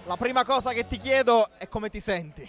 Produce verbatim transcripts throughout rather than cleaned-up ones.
La prima cosa che ti chiedo è come ti senti?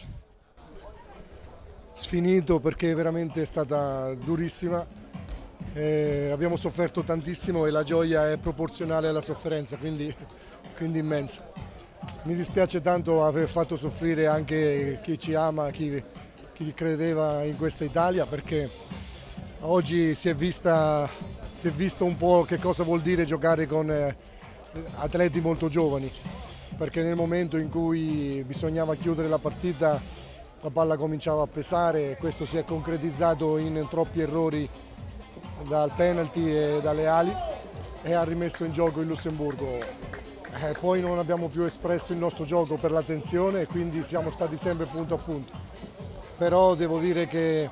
Sfinito, perché veramente è stata durissima, eh, abbiamo sofferto tantissimo e la gioia è proporzionale alla sofferenza, quindi, quindi immensa. Mi dispiace tanto aver fatto soffrire anche chi ci ama, chi, chi credeva in questa Italia, perché oggi si è, vista, si è visto un po' che cosa vuol dire giocare con eh, atleti molto giovani, perché nel momento in cui bisognava chiudere la partita la palla cominciava a pesare e questo si è concretizzato in troppi errori dal penalty e dalle ali e ha rimesso in gioco il Lussemburgo. Eh, poi non abbiamo più espresso il nostro gioco per la tensione e quindi siamo stati sempre punto a punto. Però devo dire che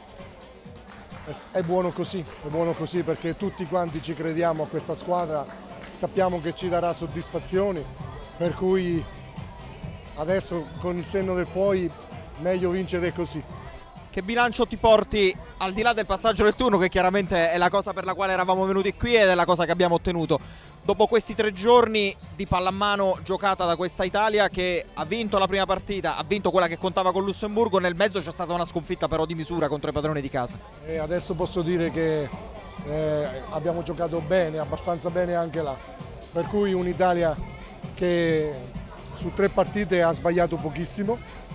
è buono così, è buono così perché tutti quanti ci crediamo a questa squadra, sappiamo che ci darà soddisfazioni, per cui adesso con il senno del poi meglio vincere così. Che bilancio ti porti al di là del passaggio del turno, che chiaramente è la cosa per la quale eravamo venuti qui ed è la cosa che abbiamo ottenuto? Dopo questi tre giorni di pallamano giocata da questa Italia che ha vinto la prima partita, ha vinto quella che contava con Lussemburgo, nel mezzo c'è stata una sconfitta però di misura contro i padroni di casa. E adesso posso dire che eh, abbiamo giocato bene, abbastanza bene anche là, per cui un'Italia che su tre partite ha sbagliato pochissimo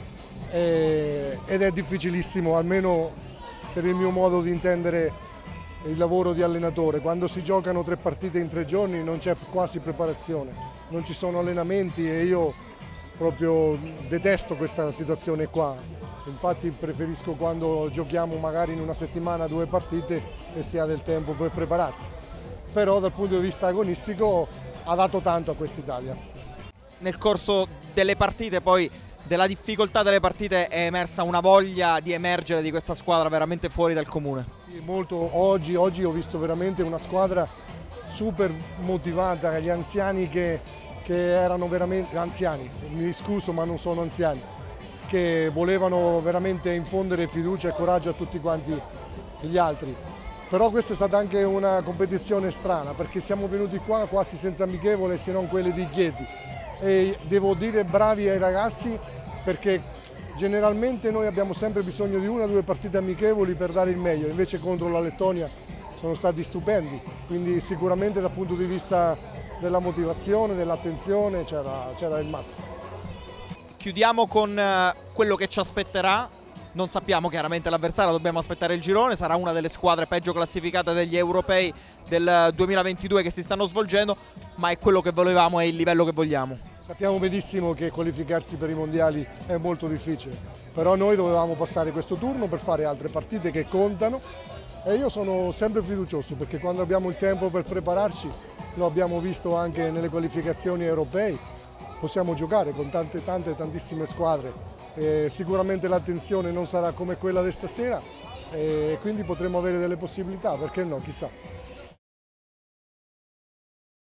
eh, ed è difficilissimo, almeno per il mio modo di intendere il lavoro di allenatore. Quando si giocano tre partite in tre giorni non c'è quasi preparazione, non ci sono allenamenti e io proprio detesto questa situazione qua. Infatti preferisco quando giochiamo magari in una settimana due partite e si ha del tempo per prepararsi. Però dal punto di vista agonistico ha dato tanto a quest'Italia. Nel corso delle partite poi, della difficoltà delle partite, è emersa una voglia di emergere di questa squadra veramente fuori dal comune. Sì, molto. Oggi, oggi ho visto veramente una squadra super motivata, gli anziani che, che erano veramente anziani, mi scuso ma non sono anziani, che volevano veramente infondere fiducia e coraggio a tutti quanti gli altri. Però questa è stata anche una competizione strana perché siamo venuti qua quasi senza amichevole se non quelle di Chieti. E devo dire bravi ai ragazzi perché generalmente noi abbiamo sempre bisogno di una o due partite amichevoli per dare il meglio, invece contro la Lettonia sono stati stupendi, quindi sicuramente dal punto di vista della motivazione, dell'attenzione c'era il massimo. Chiudiamo con quello che ci aspetterà. Non sappiamo chiaramente l'avversario, dobbiamo aspettare il girone, sarà una delle squadre peggio classificate degli europei del duemilaventidue che si stanno svolgendo, ma è quello che volevamo, è il livello che vogliamo. Sappiamo benissimo che qualificarsi per i mondiali è molto difficile, però noi dovevamo passare questo turno per fare altre partite che contano e io sono sempre fiducioso perché quando abbiamo il tempo per prepararci, lo abbiamo visto anche nelle qualificazioni europee, possiamo giocare con tante tante tantissime squadre. Eh, sicuramente l'attenzione non sarà come quella di stasera e quindi potremo avere delle possibilità, perché no, chissà.